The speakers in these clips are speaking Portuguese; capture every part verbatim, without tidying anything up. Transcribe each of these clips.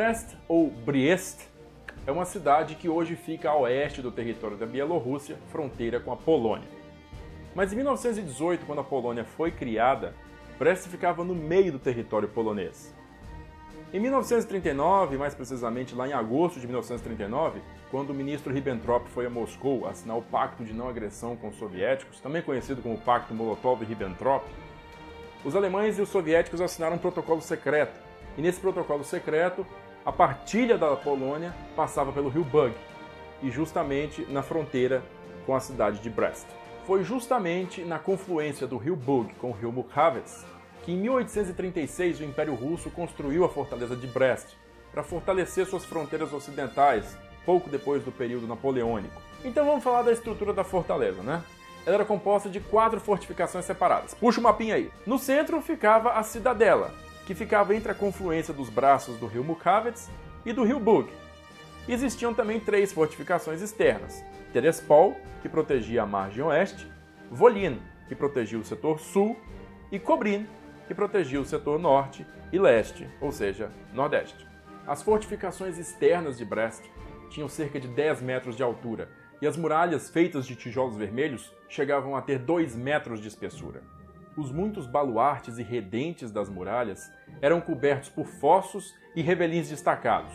Brest, ou Briest, é uma cidade que hoje fica a oeste do território da Bielorrússia, fronteira com a Polônia. Mas em mil novecentos e dezoito, quando a Polônia foi criada, Brest ficava no meio do território polonês. Em mil novecentos e trinta e nove, mais precisamente lá em agosto de mil novecentos e trinta e nove, quando o ministro Ribbentrop foi a Moscou assinar o Pacto de Não Agressão com os soviéticos, também conhecido como Pacto Molotov-Ribbentrop, os alemães e os soviéticos assinaram um protocolo secreto. E nesse protocolo secreto, a partilha da Polônia passava pelo rio Bug, e justamente na fronteira com a cidade de Brest. Foi justamente na confluência do rio Bug com o rio Mukhavets que em mil oitocentos e trinta e seis o Império Russo construiu a fortaleza de Brest para fortalecer suas fronteiras ocidentais, pouco depois do período napoleônico. Então vamos falar da estrutura da fortaleza, né? Ela era composta de quatro fortificações separadas. Puxa o mapinha aí. No centro ficava a Cidadela, que ficava entre a confluência dos braços do rio Mukhavets e do rio Bug. Existiam também três fortificações externas. Terespol, que protegia a margem oeste, Volyn, que protegia o setor sul, e Kobrin, que protegia o setor norte e leste, ou seja, nordeste. As fortificações externas de Brest tinham cerca de dez metros de altura, e as muralhas feitas de tijolos vermelhos chegavam a ter dois metros de espessura. Os muitos baluartes e redentes das muralhas eram cobertos por fossos e revelins destacados.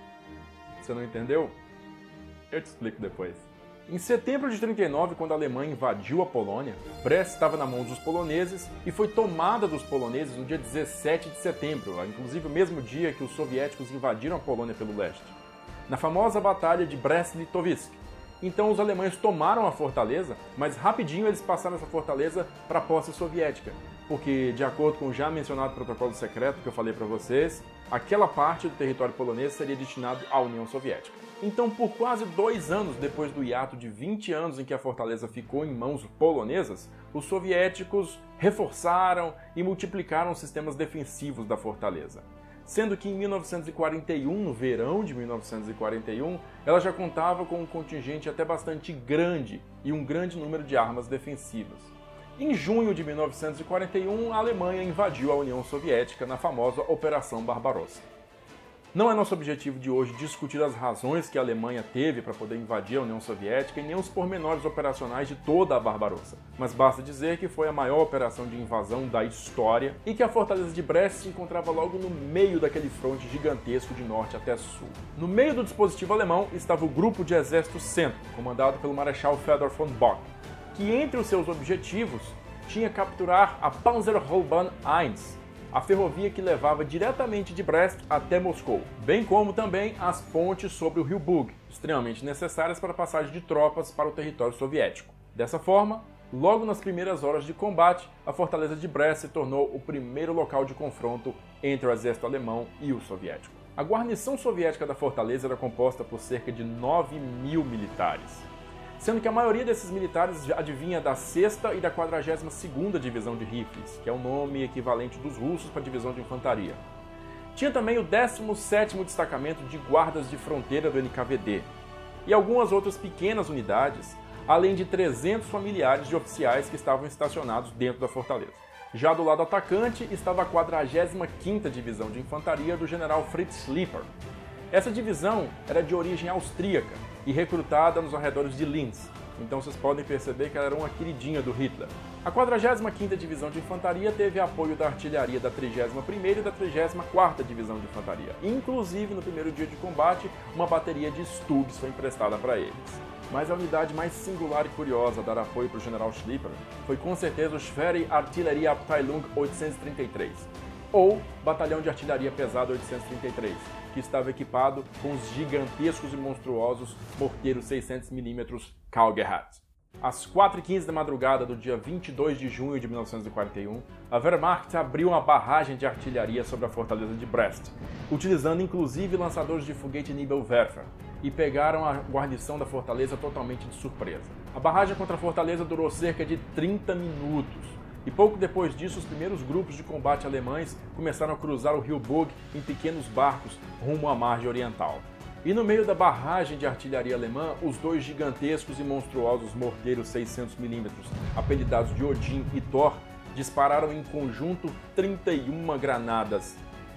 Você não entendeu? Eu te explico depois. Em setembro de trinta e nove, quando a Alemanha invadiu a Polônia, Brest estava na mão dos poloneses e foi tomada dos poloneses no dia dezessete de setembro, inclusive o mesmo dia que os soviéticos invadiram a Polônia pelo leste, na famosa Batalha de Brest-Litovsk. Então os alemães tomaram a fortaleza, mas rapidinho eles passaram essa fortaleza para a posse soviética, porque, de acordo com o já mencionado protocolo secreto que eu falei para vocês, aquela parte do território polonês seria destinado à União Soviética. Então, por quase dois anos depois do hiato de vinte anos em que a fortaleza ficou em mãos polonesas, os soviéticos reforçaram e multiplicaram os sistemas defensivos da fortaleza. Sendo que em mil novecentos e quarenta e um, no verão de mil novecentos e quarenta e um, ela já contava com um contingente até bastante grande e um grande número de armas defensivas. Em junho de mil novecentos e quarenta e um, a Alemanha invadiu a União Soviética na famosa Operação Barbarossa. Não é nosso objetivo de hoje discutir as razões que a Alemanha teve para poder invadir a União Soviética e nem os pormenores operacionais de toda a Barbarossa, mas basta dizer que foi a maior operação de invasão da história e que a fortaleza de Brest se encontrava logo no meio daquele fronte gigantesco de norte até sul. No meio do dispositivo alemão estava o Grupo de Exército Centro, comandado pelo Marechal Fedor von Bock, que entre os seus objetivos tinha capturar a Panzerhaubahn um, a ferrovia que levava diretamente de Brest até Moscou, bem como também as pontes sobre o rio Bug, extremamente necessárias para a passagem de tropas para o território soviético. Dessa forma, logo nas primeiras horas de combate, a fortaleza de Brest se tornou o primeiro local de confronto entre o exército alemão e o soviético. A guarnição soviética da fortaleza era composta por cerca de nove mil militares, sendo que a maioria desses militares advinha da sexta e da quadragésima segunda Divisão de Rifles, que é o nome equivalente dos russos para a Divisão de Infantaria. Tinha também o décimo sétimo Destacamento de Guardas de Fronteira do N K V D, e algumas outras pequenas unidades, além de trezentos familiares de oficiais que estavam estacionados dentro da fortaleza. Já do lado atacante estava a quadragésima quinta Divisão de Infantaria do general Fritz Schlieper. Essa divisão era de origem austríaca e recrutada nos arredores de Linz, então vocês podem perceber que ela era uma queridinha do Hitler. A quadragésima quinta Divisão de Infantaria teve apoio da artilharia da trigésima primeira e da trigésima quarta Divisão de Infantaria. Inclusive, no primeiro dia de combate, uma bateria de Stugs foi emprestada para eles. Mas a unidade mais singular e curiosa a dar apoio para o general Schlieper foi com certeza o Schwere Artillerie-Abteilung oitocentos e trinta e três, ou Batalhão de Artilharia Pesada oitocentos e trinta e três, que estava equipado com os gigantescos e monstruosos morteiros seiscentos milímetros Kaugerhardt. Às quatro e quinze da madrugada do dia vinte e dois de junho de mil novecentos e quarenta e um, a Wehrmacht abriu uma barragem de artilharia sobre a fortaleza de Brest, utilizando inclusive lançadores de foguete Nebelwerfer, e pegaram a guarnição da fortaleza totalmente de surpresa. A barragem contra a fortaleza durou cerca de trinta minutos, e pouco depois disso os primeiros grupos de combate alemães começaram a cruzar o rio Bug em pequenos barcos rumo à margem oriental. E no meio da barragem de artilharia alemã, os dois gigantescos e monstruosos morteiros seiscentos milímetros, apelidados de Odin e Thor, dispararam em conjunto trinta e uma granadas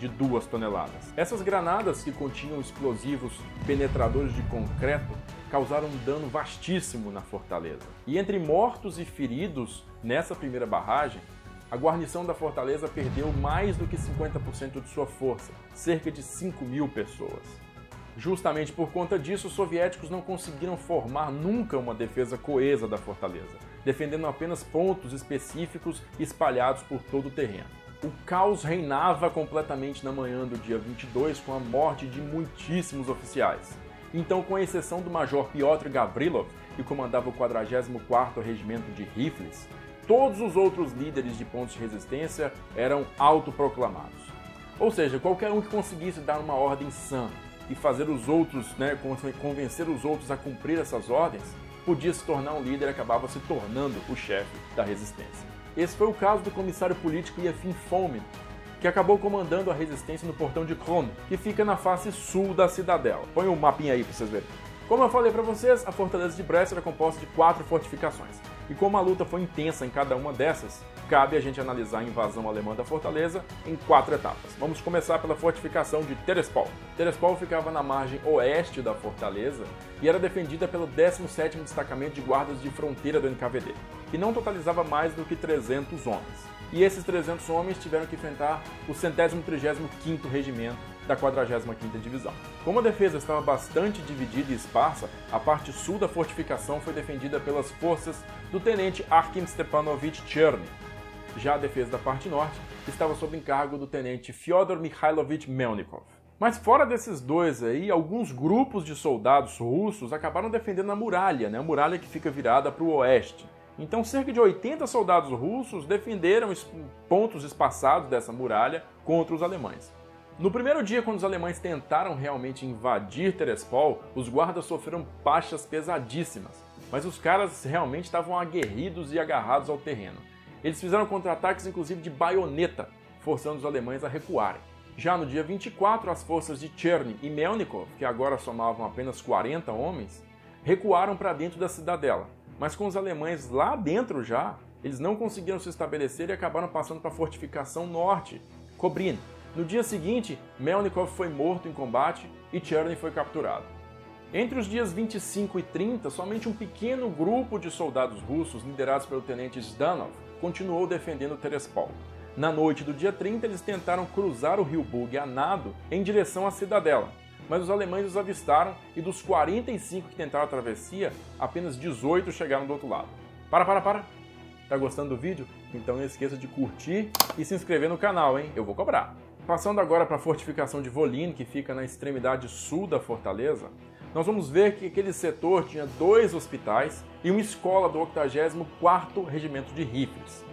de duas toneladas. Essas granadas, que continham explosivos penetradores de concreto, causaram um dano vastíssimo na fortaleza. E entre mortos e feridos nessa primeira barragem, a guarnição da fortaleza perdeu mais do que cinquenta por cento de sua força, cerca de cinco mil pessoas. Justamente por conta disso, os soviéticos não conseguiram formar nunca uma defesa coesa da fortaleza, defendendo apenas pontos específicos espalhados por todo o terreno. O caos reinava completamente na manhã do dia vinte e dois, com a morte de muitíssimos oficiais. Então, com exceção do major Piotr Gavrilov, que comandava o quadragésimo quarto Regimento de Rifles, todos os outros líderes de pontos de resistência eram autoproclamados. Ou seja, qualquer um que conseguisse dar uma ordem sã e fazer os outros, né, convencer os outros a cumprir essas ordens, podia se tornar um líder e acabava se tornando o chefe da resistência. Esse foi o caso do comissário político Yefim Fomin, que acabou comandando a resistência no portão de Kron, que fica na face sul da cidadela. Põe um mapinha aí para vocês verem. Como eu falei para vocês, a fortaleza de Brest era composta de quatro fortificações. E como a luta foi intensa em cada uma dessas, cabe a gente analisar a invasão alemã da fortaleza em quatro etapas. Vamos começar pela fortificação de Terespol. Terespol ficava na margem oeste da fortaleza e era defendida pelo décimo sétimo Destacamento de Guardas de Fronteira do N K V D, que não totalizava mais do que trezentos homens. E esses trezentos homens tiveram que enfrentar o centésimo trigésimo quinto Regimento da quadragésima quinta Divisão. Como a defesa estava bastante dividida e esparsa, a parte sul da fortificação foi defendida pelas forças do tenente Akhim Stepanovich Cherny. Já a defesa da parte norte estava sob encargo do tenente Fyodor Mikhailovich Melnikov. Mas fora desses dois aí, alguns grupos de soldados russos acabaram defendendo a muralha, né? A muralha que fica virada para o oeste. Então, cerca de oitenta soldados russos defenderam pontos espaçados dessa muralha contra os alemães. No primeiro dia, quando os alemães tentaram realmente invadir Terespol, os guardas sofreram baixas pesadíssimas, mas os caras realmente estavam aguerridos e agarrados ao terreno. Eles fizeram contra-ataques, inclusive de baioneta, forçando os alemães a recuarem. Já no dia vinte e quatro, as forças de Cherny e Melnikov, que agora somavam apenas quarenta homens, recuaram para dentro da cidadela. Mas com os alemães lá dentro já, eles não conseguiram se estabelecer e acabaram passando para a fortificação norte, Kobrin. No dia seguinte, Melnikov foi morto em combate e Cherny foi capturado. Entre os dias vinte e cinco e trinta, somente um pequeno grupo de soldados russos, liderados pelo tenente Zdanov, continuou defendendo Terespol. Na noite do dia trinta, eles tentaram cruzar o rio Bug a nado em direção à cidadela, mas os alemães os avistaram e dos quarenta e cinco que tentaram a travessia, apenas dezoito chegaram do outro lado. Para, para, para! Tá gostando do vídeo? Então não esqueça de curtir e se inscrever no canal, hein? Eu vou cobrar! Passando agora para a fortificação de Volyn, que fica na extremidade sul da fortaleza, nós vamos ver que aquele setor tinha dois hospitais e uma escola do octagésimo quarto Regimento de Rifles.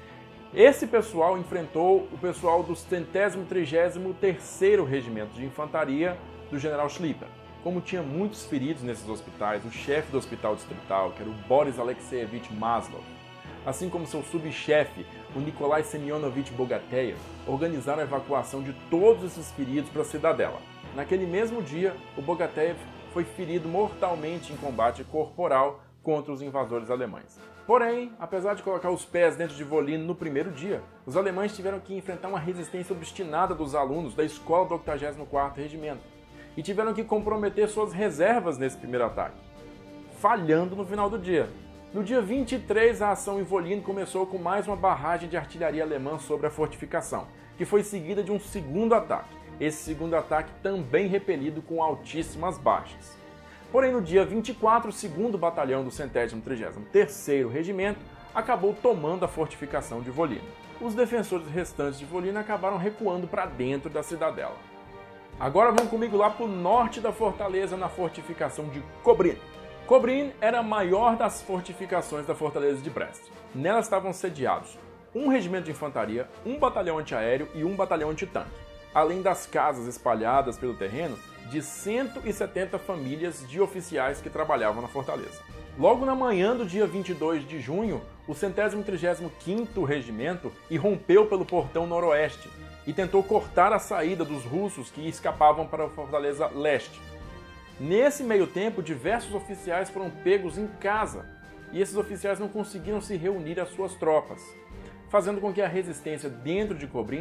Esse pessoal enfrentou o pessoal do centésimo trigésimo terceiro Regimento de Infantaria do general Schlieper. Como tinha muitos feridos nesses hospitais, o chefe do hospital distrital, que era o Boris Alexeyevich Maslov, assim como seu subchefe, o Nikolai Semyonovich Bogatev, organizaram a evacuação de todos esses feridos para a cidadela. Naquele mesmo dia, o Bogatev foi ferido mortalmente em combate corporal contra os invasores alemães. Porém, apesar de colocar os pés dentro de Volyn no primeiro dia, os alemães tiveram que enfrentar uma resistência obstinada dos alunos da escola do octagésimo quarto Regimento e tiveram que comprometer suas reservas nesse primeiro ataque, falhando no final do dia. No dia vinte e três, a ação em Volyn começou com mais uma barragem de artilharia alemã sobre a fortificação, que foi seguida de um segundo ataque. Esse segundo ataque também repelido com altíssimas baixas. Porém, no dia vinte e quatro, o segundo Batalhão do centésimo trigésimo terceiro Regimento acabou tomando a fortificação de Volyn. Os defensores restantes de Volyn acabaram recuando para dentro da cidadela. Agora vamos comigo lá para o norte da fortaleza, na fortificação de Kobrin. Kobrin era a maior das fortificações da fortaleza de Brest. Nela estavam sediados um regimento de infantaria, um batalhão antiaéreo e um batalhão antitanque, além das casas espalhadas pelo terreno de cento e setenta famílias de oficiais que trabalhavam na fortaleza. Logo na manhã do dia vinte e dois de junho, o centésimo trigésimo quinto Regimento irrompeu pelo portão noroeste e tentou cortar a saída dos russos que escapavam para a fortaleza leste. Nesse meio tempo, diversos oficiais foram pegos em casa e esses oficiais não conseguiram se reunir às suas tropas, fazendo com que a resistência dentro de Kobrin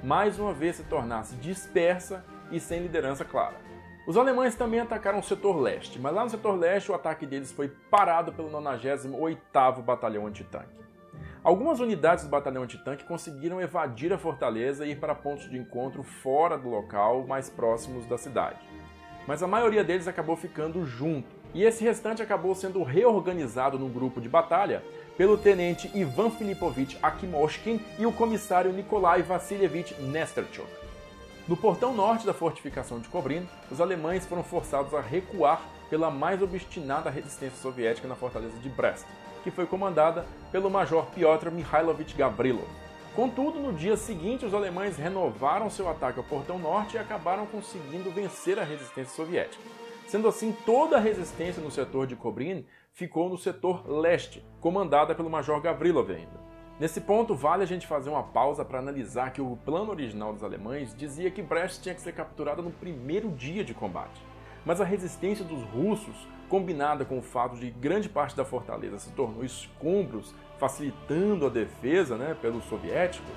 mais uma vez se tornasse dispersa e sem liderança clara. Os alemães também atacaram o setor leste, mas lá no setor leste o ataque deles foi parado pelo nonagésimo oitavo Batalhão Antitanque. Algumas unidades do Batalhão Antitanque conseguiram evadir a fortaleza e ir para pontos de encontro fora do local, mais próximos da cidade. Mas a maioria deles acabou ficando junto, e esse restante acabou sendo reorganizado num grupo de batalha pelo tenente Ivan Filipovich Akimoshkin e o comissário Nikolai Vassilievich Nesterchuk. No portão norte da fortificação de Kobrin, os alemães foram forçados a recuar pela mais obstinada resistência soviética na fortaleza de Brest, que foi comandada pelo major Pyotr Mikhailovich Gavrilov. Contudo, no dia seguinte, os alemães renovaram seu ataque ao portão norte e acabaram conseguindo vencer a resistência soviética. Sendo assim, toda a resistência no setor de Kobrin ficou no setor leste, comandada pelo major Gavrilov ainda. Nesse ponto, vale a gente fazer uma pausa para analisar que o plano original dos alemães dizia que Brest tinha que ser capturada no primeiro dia de combate. Mas a resistência dos russos, combinada com o fato de grande parte da fortaleza se tornou escombros, facilitando a defesa, né, pelos soviéticos,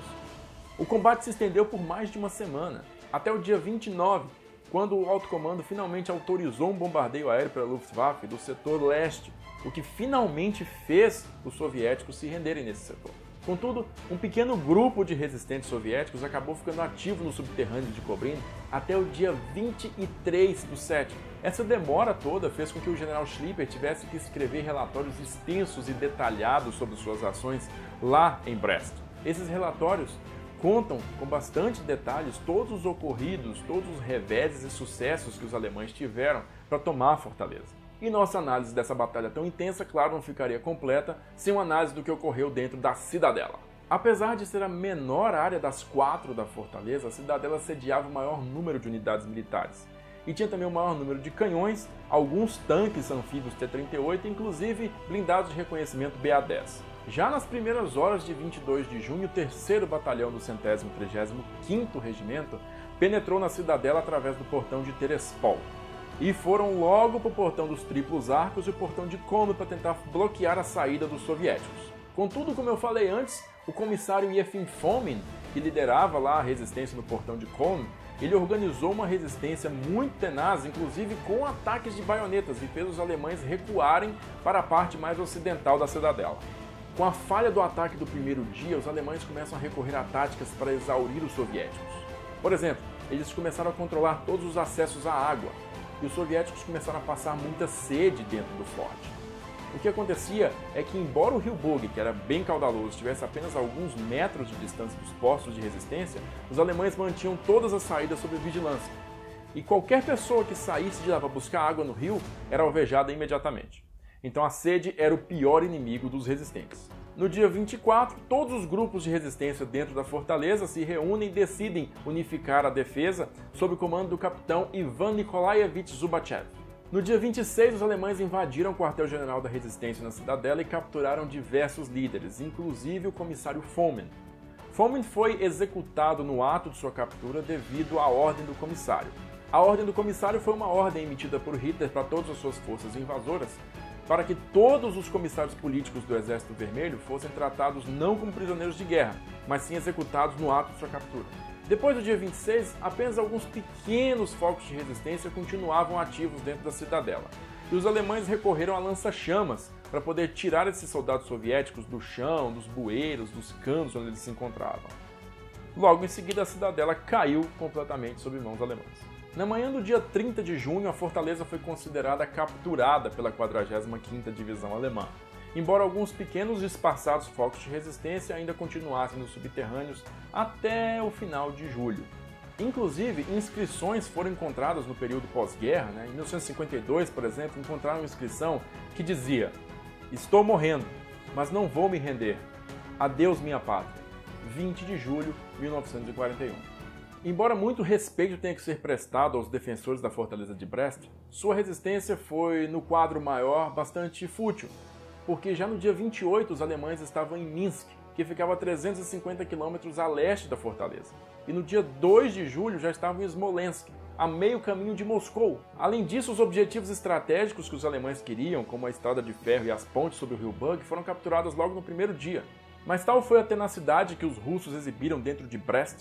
o combate se estendeu por mais de uma semana, até o dia vinte e nove, quando o alto comando finalmente autorizou um bombardeio aéreo pela Luftwaffe do setor leste, o que finalmente fez os soviéticos se renderem nesse setor. Contudo, um pequeno grupo de resistentes soviéticos acabou ficando ativo no subterrâneo de Kobrin até o dia vinte e três do sétimo. Essa demora toda fez com que o general Schlieper tivesse que escrever relatórios extensos e detalhados sobre suas ações lá em Brest. Esses relatórios contam com bastante detalhes todos os ocorridos, todos os reveses e sucessos que os alemães tiveram para tomar a fortaleza. E nossa análise dessa batalha tão intensa, claro, não ficaria completa sem uma análise do que ocorreu dentro da cidadela. Apesar de ser a menor área das quatro da fortaleza, a cidadela sediava o maior número de unidades militares. E tinha também o maior número de canhões, alguns tanques anfíbios T trinta e oito, inclusive blindados de reconhecimento B A dez. Já nas primeiras horas de vinte e dois de junho, o terceiro Batalhão do centésimo trigésimo quinto Regimento penetrou na cidadela através do portão de Terespol. E foram logo para o portão dos Triplos Arcos e o portão de Komi para tentar bloquear a saída dos soviéticos. Contudo, como eu falei antes, o comissário Yefim Fomin, que liderava lá a resistência no portão de Komi, ele organizou uma resistência muito tenaz, inclusive com ataques de baionetas, e fez os alemães recuarem para a parte mais ocidental da cidadela. Com a falha do ataque do primeiro dia, os alemães começam a recorrer a táticas para exaurir os soviéticos. Por exemplo, eles começaram a controlar todos os acessos à água, e os soviéticos começaram a passar muita sede dentro do forte. O que acontecia é que, embora o rio Bug, que era bem caudaloso, estivesse a apenas alguns metros de distância dos postos de resistência, os alemães mantinham todas as saídas sob vigilância. E qualquer pessoa que saísse de lá para buscar água no rio era alvejada imediatamente. Então a sede era o pior inimigo dos resistentes. No dia vinte e quatro, todos os grupos de resistência dentro da fortaleza se reúnem e decidem unificar a defesa sob o comando do capitão Ivan Nikolaevich Zubachev. No dia vinte e seis, os alemães invadiram o quartel-general da resistência na cidadela e capturaram diversos líderes, inclusive o comissário Fomin. Fomin foi executado no ato de sua captura devido à ordem do comissário. A ordem do comissário foi uma ordem emitida por Hitler para todas as suas forças invasoras, para que todos os comissários políticos do Exército Vermelho fossem tratados não como prisioneiros de guerra, mas sim executados no ato de sua captura. Depois do dia vinte e seis, apenas alguns pequenos focos de resistência continuavam ativos dentro da cidadela, e os alemães recorreram a lança-chamas para poder tirar esses soldados soviéticos do chão, dos bueiros, dos canos onde eles se encontravam. Logo em seguida, a cidadela caiu completamente sob mãos alemãs. Na manhã do dia trinta de junho, a fortaleza foi considerada capturada pela quadragésima quinta Divisão Alemã, embora alguns pequenos e espaçados focos de resistência ainda continuassem nos subterrâneos até o final de julho. Inclusive, inscrições foram encontradas no período pós-guerra. Né? Em mil novecentos e cinquenta e dois, por exemplo, encontraram uma inscrição que dizia: "Estou morrendo, mas não vou me render. Adeus, minha pátria. vinte de julho de mil novecentos e quarenta e um. Embora muito respeito tenha que ser prestado aos defensores da fortaleza de Brest, sua resistência foi, no quadro maior, bastante fútil, porque já no dia vinte e oito os alemães estavam em Minsk, que ficava a trezentos e cinquenta quilômetros a leste da fortaleza, e no dia dois de julho já estavam em Smolensk, a meio caminho de Moscou. Além disso, os objetivos estratégicos que os alemães queriam, como a estrada de ferro e as pontes sobre o rio Bug, foram capturadas logo no primeiro dia. Mas tal foi a tenacidade que os russos exibiram dentro de Brest,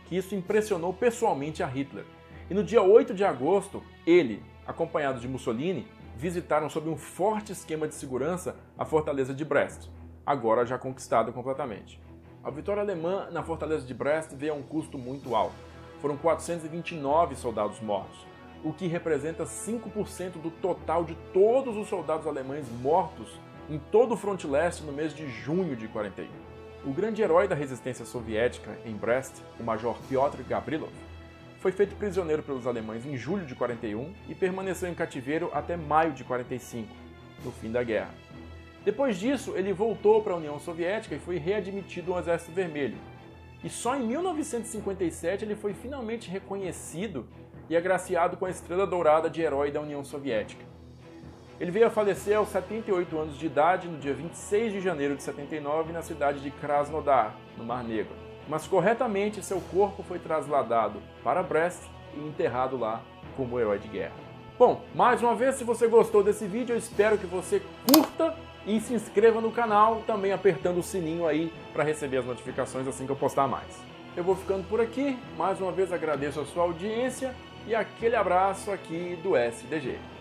que isso impressionou pessoalmente a Hitler. E no dia oito de agosto, ele, acompanhado de Mussolini, visitaram sob um forte esquema de segurança a fortaleza de Brest, agora já conquistada completamente. A vitória alemã na fortaleza de Brest veio a um custo muito alto. Foram quatrocentos e vinte e nove soldados mortos, o que representa cinco por cento do total de todos os soldados alemães mortos em todo o fronte leste no mês de junho de quarenta e um. O grande herói da resistência soviética em Brest, o major Pyotr Gavrilov, foi feito prisioneiro pelos alemães em julho de quarenta e um e permaneceu em cativeiro até maio de quarenta e cinco, no fim da guerra. Depois disso, ele voltou para a União Soviética e foi readmitido ao Exército Vermelho. E só em mil novecentos e cinquenta e sete ele foi finalmente reconhecido e agraciado com a Estrela Dourada de Herói da União Soviética. Ele veio a falecer aos setenta e oito anos de idade no dia vinte e seis de janeiro de setenta e nove na cidade de Krasnodar, no Mar Negro. Mas corretamente seu corpo foi trasladado para Brest e enterrado lá como herói de guerra. Bom, mais uma vez, se você gostou desse vídeo, eu espero que você curta e se inscreva no canal, também apertando o sininho aí para receber as notificações assim que eu postar mais. Eu vou ficando por aqui, mais uma vez agradeço a sua audiência e aquele abraço aqui do S D G.